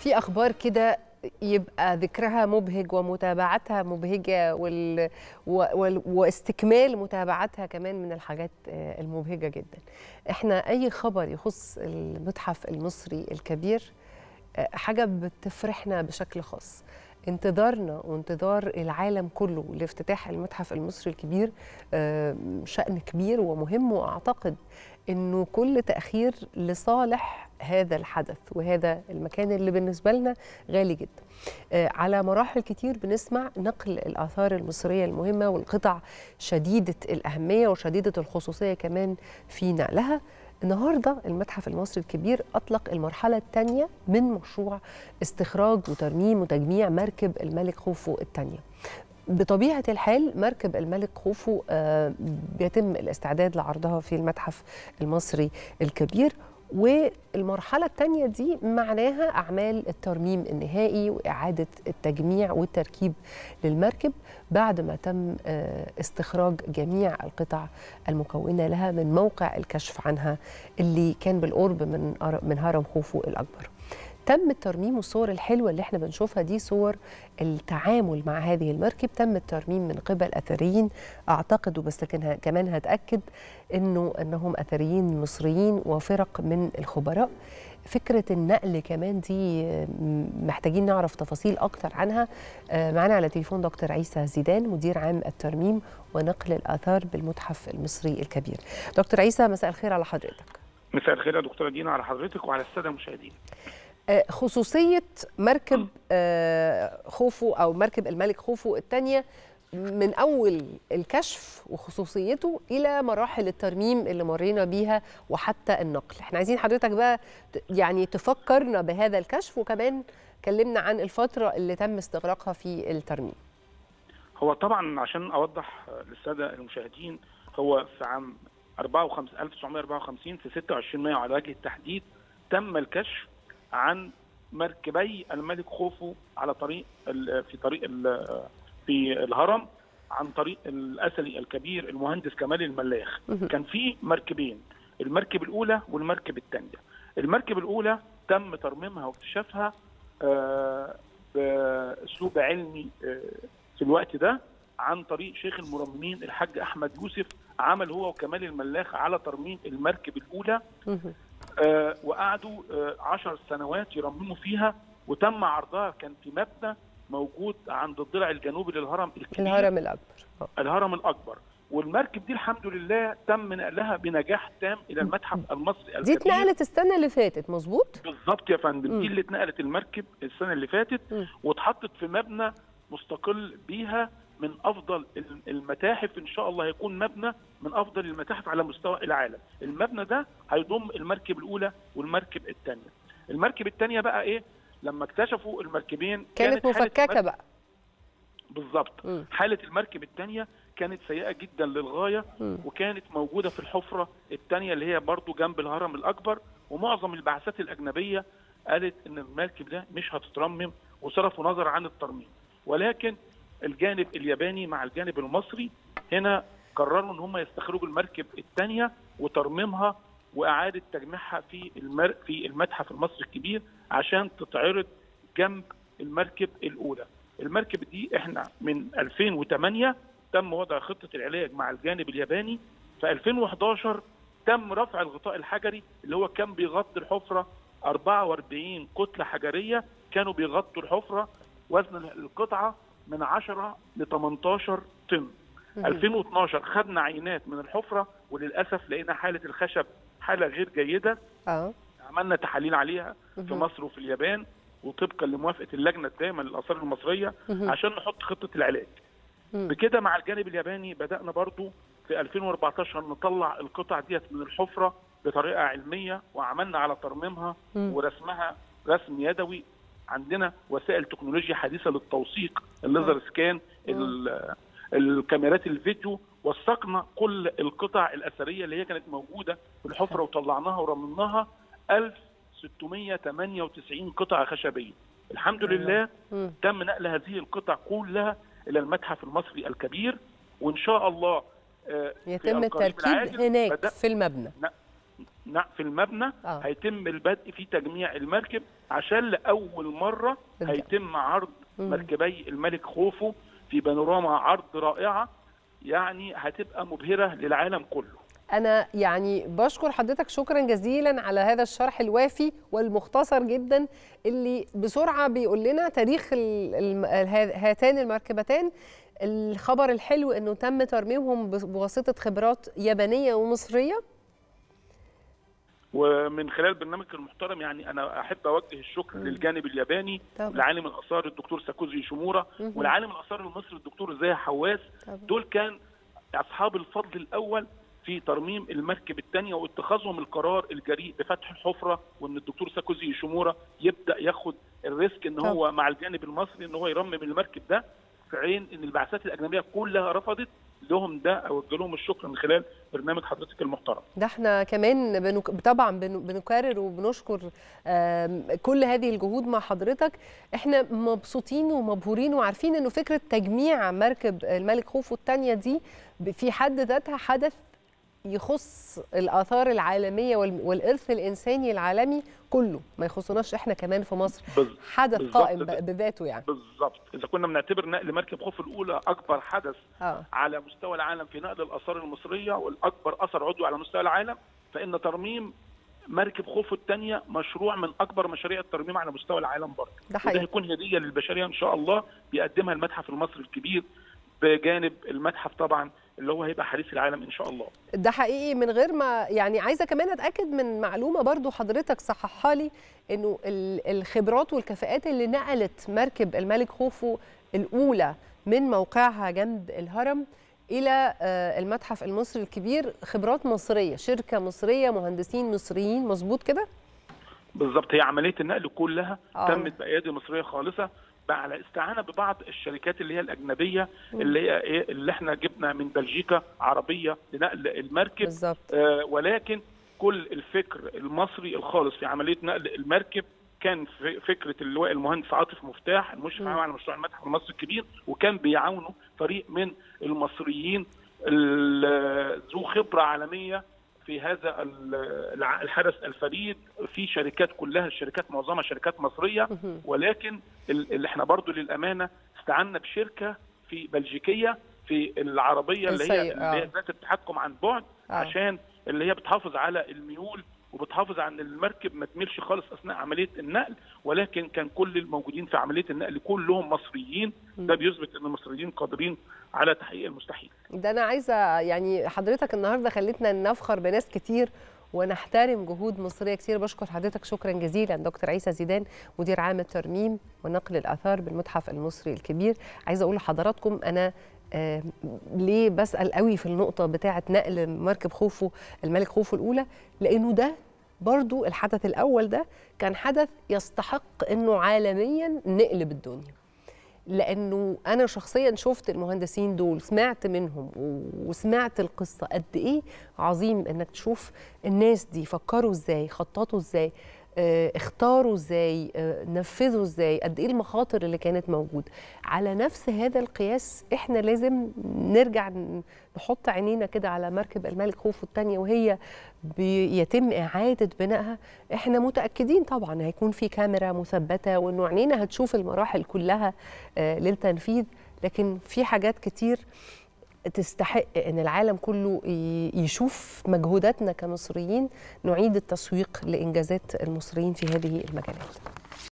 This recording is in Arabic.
في أخبار كده يبقى ذكرها مبهج ومتابعتها مبهجة واستكمال متابعتها كمان من الحاجات المبهجة جدا. احنا أي خبر يخص المتحف المصري الكبير حاجة بتفرحنا بشكل خاص. انتظارنا وانتظار العالم كله لافتتاح المتحف المصري الكبير شأن كبير ومهم، وأعتقد أنه كل تأخير لصالح هذا الحدث وهذا المكان اللي بالنسبة لنا غالي جدا. على مراحل كتير بنسمع نقل الآثار المصرية المهمة والقطع شديدة الأهمية وشديدة الخصوصية كمان في نقلها. النهارده المتحف المصري الكبير أطلق المرحلة الثانية من مشروع استخراج وترميم وتجميع مركب الملك خوفو الثانية. بطبيعة الحال مركب الملك خوفو بيتم الاستعداد لعرضها في المتحف المصري الكبير، والمرحلة الثانية دي معناها أعمال الترميم النهائي وإعادة التجميع والتركيب للمركب بعد ما تم استخراج جميع القطع المكونة لها من موقع الكشف عنها اللي كان بالقرب من هرم خوفو الأكبر. تم الترميم، والصور الحلوة اللي احنا بنشوفها دي صور التعامل مع هذه المركب. تم الترميم من قبل أثريين أعتقد، وبس لكن كمان هتأكد أنهم أثريين مصريين وفرق من الخبراء. فكرة النقل كمان دي محتاجين نعرف تفاصيل أكتر عنها. معنا على تليفون دكتور عيسى زيدان مدير عام الترميم ونقل الآثار بالمتحف المصري الكبير. دكتور عيسى، مساء الخير على حضرتك. مساء الخير يا دكتورة دينا على حضرتك وعلى السادة المشاهدين. خصوصية مركب خوفو أو مركب الملك خوفو الثانية من أول الكشف وخصوصيته إلى مراحل الترميم اللي مرينا بيها وحتى النقل. احنا عايزين حضرتك بقى يعني تفكرنا بهذا الكشف، وكمان كلمنا عن الفترة اللي تم استغراقها في الترميم. هو طبعا عشان أوضح للسادة المشاهدين، هو في عام 1954 في 26 مايو على وجه التحديد تم الكشف عن مركبي الملك خوفو على طريق في الهرم عن طريق الأثري الكبير المهندس كمال الملاخ. كان في مركبين، المركب الأولى والمركب الثانية. المركب الأولى تم ترميمها واكتشافها بأسلوب علمي في الوقت ده عن طريق شيخ المرممين الحاج أحمد يوسف. عمل هو وكمال الملاخ على ترميم المركب الأولى، وقعدوا 10 سنوات يرمموا فيها، وتم عرضها. كان في مبنى موجود عند الضلع الجنوبي للهرم الكبير، الهرم الأكبر. الهرم الأكبر. والمركب دي الحمد لله تم نقلها بنجاح تام إلى المتحف المصري الكبير. دي اتنقلت السنة اللي فاتت مظبوط؟ بالظبط يا فندم، دي اللي اتنقلت المركب السنة اللي فاتت واتحطت في مبنى مستقل بيها من أفضل المتاحف. إن شاء الله هيكون مبنى من أفضل المتاحف على مستوى العالم. المبنى ده هيضم المركب الأولى والمركب الثانية. المركب الثانية بقى إيه؟ لما اكتشفوا المركبين كانت مفككة بقى. بالظبط. حالة المركب الثانية كانت سيئة جدا للغاية، وكانت موجودة في الحفرة الثانية اللي هي برضو جنب الهرم الأكبر. ومعظم البعثات الأجنبية قالت إن المركب ده مش هتترمم وصرفوا نظر عن الترميم. ولكن الجانب الياباني مع الجانب المصري هنا قرروا ان هم يستخرجوا المركب الثانيه وترميمها واعاده تجميعها في المتحف المصري الكبير عشان تتعرض جنب المركب الاولى. المركب دي احنا من 2008 تم وضع خطه العلاج مع الجانب الياباني. في 2011 تم رفع الغطاء الحجري اللي هو كان بيغطي الحفره 44 كتله حجريه كانوا بيغطوا الحفره، وزن القطعه من 10 ل 18 طن. 2012 خدنا عينات من الحفرة، وللأسف لقينا حالة الخشب حالة غير جيدة. عملنا تحاليل عليها في مصر وفي اليابان، وطبقا لموافقة اللجنة الدائمة للآثار المصرية عشان نحط خطة العلاج. بكده مع الجانب الياباني بدأنا برضو في 2014 نطلع القطع ديت من الحفرة بطريقة علمية، وعملنا على ترميمها ورسمها رسم يدوي. عندنا وسائل تكنولوجيا حديثة للتوثيق، الليزر سكان، الكاميرات الفيديو. وثقنا كل القطع الأثرية اللي هي كانت موجودة في الحفرة وطلعناها ورممناها 1698 قطعة خشبية. الحمد لله تم نقل هذه القطع كلها إلى المتحف المصري الكبير، وإن شاء الله يتم التركيب هناك في المبنى. في المبنى هيتم البدء في تجميع المركب، عشان لاول مره هيتم عرض مركبي الملك خوفو في بانوراما، عرض رائعه يعني هتبقى مبهره للعالم كله. أنا يعني بشكر حضرتك شكرا جزيلا على هذا الشرح الوافي والمختصر جدا اللي بسرعة بيقول لنا تاريخ هاتان المركبتان. الخبر الحلو أنه تم ترميمهم بواسطة خبرات يابانية ومصرية. ومن خلال برنامج المحترم يعني أنا أحب أوجه الشكر للجانب الياباني، لعالم الآثار الدكتور ساكوزي شيمورا، والعالم الآثار المصري الدكتور زاهي حواس. دول كان أصحاب الفضل الأول في ترميم المركب الثانيه واتخاذهم القرار الجريء بفتح الحفره، وان الدكتور ساكوزي شيمورا يبدا ياخد الريسك ان هو مع الجانب المصري ان هو يرمم المركب ده، في عين ان البعثات الاجنبيه كلها رفضت. لهم ده اوجه لهم الشكر من خلال برنامج حضرتك المحترم. ده احنا كمان طبعا بنكرر وبنشكر كل هذه الجهود مع حضرتك. احنا مبسوطين ومبهورين وعارفين انه فكره تجميع مركب الملك خوفو الثانيه دي في حد ذاتها حدث يخص الآثار العالمية والإرث الإنساني العالمي كله، ما يخصناش إحنا كمان في مصر. حدث قائم بذاته يعني. بالظبط. إذا كنا بنعتبر نقل مركب خوفو الأولى أكبر حدث على مستوى العالم في نقل الآثار المصرية والأكبر أثر عضوي على مستوى العالم، فإن ترميم مركب خوفو الثانية مشروع من أكبر مشاريع الترميم على مستوى العالم برضه. وده هيكون هدية للبشرية إن شاء الله بيقدمها المتحف المصري الكبير، بجانب المتحف طبعا اللي هو هيبقى حديث العالم ان شاء الله. ده حقيقي. من غير ما يعني عايزه كمان اتاكد من معلومه برضو حضرتك صححها لي، انه الخبرات والكفاءات اللي نقلت مركب الملك خوفو الاولى من موقعها جنب الهرم الى المتحف المصري الكبير خبرات مصريه، شركه مصريه، مهندسين مصريين، مظبوط كده؟ بالظبط. هي عمليه النقل كلها تمت بايادي مصريه خالصه، على استعانه ببعض الشركات اللي هي الاجنبيه اللي هي اللي احنا جبنا من بلجيكا عربيه لنقل المركب. بالظبط. ولكن كل الفكر المصري الخالص في عمليه نقل المركب كان في فكره اللواء المهندس عاطف مفتاح المشرف على مشروع المتحف المصري الكبير، وكان بيعاونه فريق من المصريين ذو خبره عالميه في هذا الحدث الفريد. في شركات كلها الشركات معظمها شركات مصريه، ولكن اللي احنا برضو للامانه استعنا بشركه في بلجيكيه في العربيه اللي هي ذات التحكم عن بعد، عشان اللي هي بتحافظ على الميول وبتحافظ على ان المركب ما تميلش خالص اثناء عمليه النقل. ولكن كان كل الموجودين في عمليه النقل كلهم مصريين. ده بيثبت ان المصريين قادرين على تحقيق المستحيل. ده انا عايزه يعني حضرتك النهارده خليتنا نفخر بناس كتير ونحترم جهود مصريه كتير. بشكر حضرتك شكرا جزيلا دكتور عيسى زيدان، مدير عام الترميم ونقل الاثار بالمتحف المصري الكبير. عايزه اقول لحضراتكم انا ليه بسأل قوي في النقطة بتاعة نقل مركب خوفو الملك خوفو الأولى، لأنه ده برضو الحدث الأول ده كان حدث يستحق أنه عالميا نقلب الدنيا، لأنه أنا شخصيا شفت المهندسين دول، سمعت منهم وسمعت القصة قد إيه عظيم أنك تشوف الناس دي فكروا إزاي، خططوا إزاي، اختاروا ازاي، نفذوا ازاي، قد ايه المخاطر اللي كانت موجوده. على نفس هذا القياس احنا لازم نرجع نحط عينينا كده على مركب الملك خوفو الثانيه وهي بيتم اعاده بنائها. احنا متاكدين طبعا هيكون في كاميرا مثبته وانه عينينا هتشوف المراحل كلها للتنفيذ، لكن في حاجات كتير تستحق ان العالم كله يشوف مجهوداتنا كمصريين، نعيد التسويق لانجازات المصريين في هذه المجالات.